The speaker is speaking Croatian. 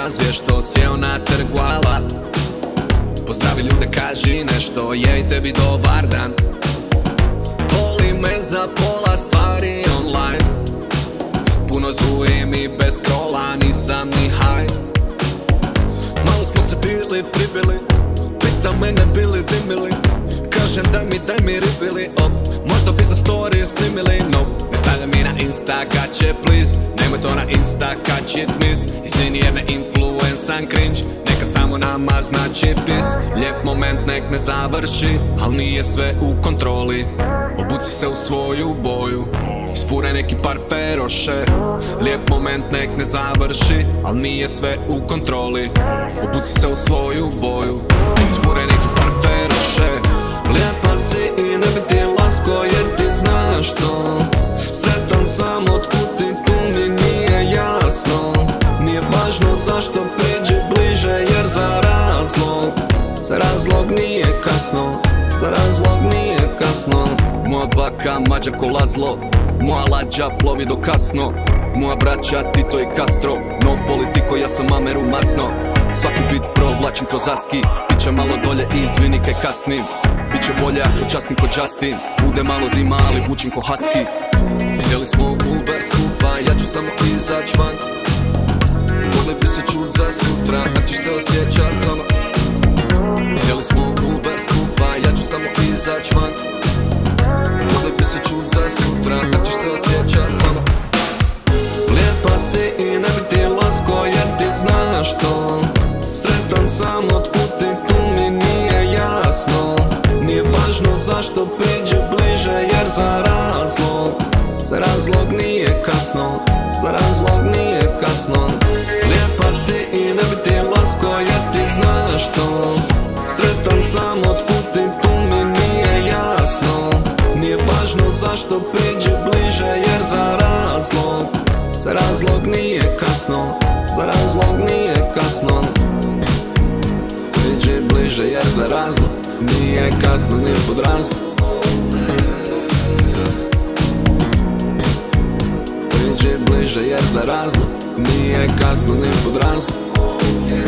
pokazuje što sjeo na trg vala. Pozdravi ljude, kaži nešto, jej tebi dobar dan. Boli me za pola stvari online. Puno zujem i bez scrolla, nisam ni high. Malo smo se bili, pribili, pita mene bili dimili. Kažem daj mi ribili, možda bi se story snimili, no. Ne stavljam mi na Insta, gaće please. Nemoj to na Insta, catch it miss. Izvini jer ne influensan cringe, neka samo nama znači pis. Lijep moment nek ne završi, al nije sve u kontroli. Obuci se u svoju boju, isfuraj neki par feroše. Lijep moment nek ne završi, al nije sve u kontroli. Obuci se u svoju boju, isfuraj neki par feroše. Lijepa si i ne bi ti lasko jer ti znaš to. Sretan sam otkud ti, tu mi nije jasno. Nije važno zašto, priđi bliže jer za razlog nije kasno. Za razlog nije kasno. Moja baka mađa ko Lazlo, moja lađa plovi do kasno. Moja braća Tito i Castro, no politiko ja sam Ameru masno. Svaki bit provlačim ko Zaski, biće malo dolje izvini kaj kasnim. Biće bolje ako časnim ko Justin, bude malo zima ali vučim ko Husky. Sjeli smo u Uber skupa, ja ću samo izać van. Mogli bi se čut za sutra, tak ćeš se osjećat sama. Sjeli smo u Uber skupa, ja ću samo izać van. Mogli bi se čut za sutra, tak ćeš se osjećat sama. Lijepa si i ne bi ti lasko jer ti znaš to. Sretan sam otkud ti, tu mi nije jasno. Nije važno zašto, priđi bliže jer za razlog nije kasno. Za razlog nije kasno. Lijepa si i ne bi ti lasko jer ti znaš to. Sretan sam otkud ti, tu mi nije jasno. Nije važno zašto, priđi bliže jer za razlog nije kasno. Za razlog nije kasno. Priđi bliže jer za razlog nije kasno ni pod razlog. Priđi bliže jer za razlog nije kasno ni pod razlog.